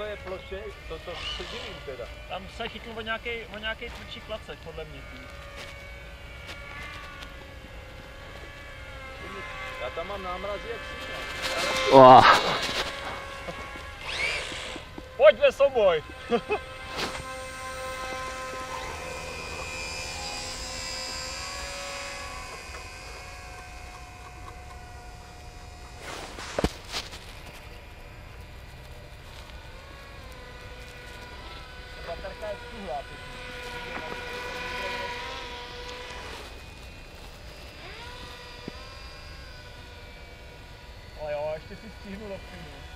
to je plošej, to se divím teda. Tam se chytl o nějaký tvrdší klacek, podle mě. Já tam mám námrazy jak sníha. Oh. Pojďme souboj! Baterka je stuhlá. Ale jo, ještě si stihnu do plynu.